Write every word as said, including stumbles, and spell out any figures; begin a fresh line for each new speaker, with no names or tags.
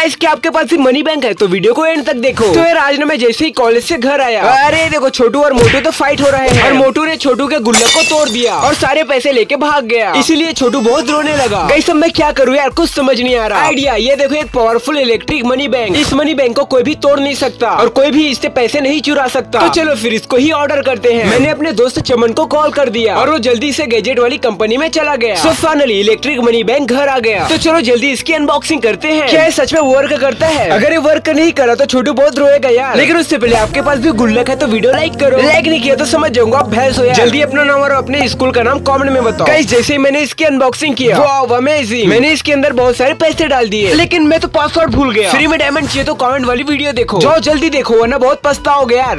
Guys क्या आपके पास भी मनी बैंक है तो वीडियो को एंड तक देखो। तो यार आज ना मैं जैसे ही कॉलेज से घर आया, अरे देखो छोटू और मोटू तो फाइट हो रहे हैं और मोटू ने छोटू के गुल्लक को तोड़ दिया और सारे पैसे लेके भाग गया। इसीलिए छोटू बहुत रोने लगा। गाइस अब मैं क्या करूँ यार, कुछ समझ नहीं आ रहा। आइडिया, ये देखो एक पावरफुल इलेक्ट्रिक मनी बैंक। इस मनी बैंक को कोई भी तोड़ नहीं सकता और कोई भी इससे पैसे नहीं चुरा सकता। तो चलो फिर इसको ही ऑर्डर करते हैं। मैंने अपने दोस्त चमन को कॉल कर दिया और वो जल्दी से गैजेट वाली कंपनी में चला गया। So finally electric money bank घर आ गया। तो चलो जल्दी इसकी अनबॉक्सिंग करते हैं। क्या ये सच में वर्क करता है? अगर ये वर्क नहीं करा तो छोटू बहुत रोएगा यार। लेकिन उससे पहले आपके पास भी गुल्लक है तो वीडियो लाइक करो। लाइक नहीं किया तो समझ जाऊंगा आप भैंस हो यार। जल्दी अपना नाम और अपने स्कूल का नाम कमेंट में बताओ। गाइस जैसे ही मैंने इसकी अनबॉक्सिंग किया, वाव अमेजिंग, मैंने इसके अंदर बहुत सारे पैसे डाल दिए लेकिन मैं तो पासवर्ड भूल गया। फ्री में डायमंड चाहिए तो कमेंट वाली वीडियो देखो, जाओ जल्दी देखो वरना बहुत पछताओगे यार।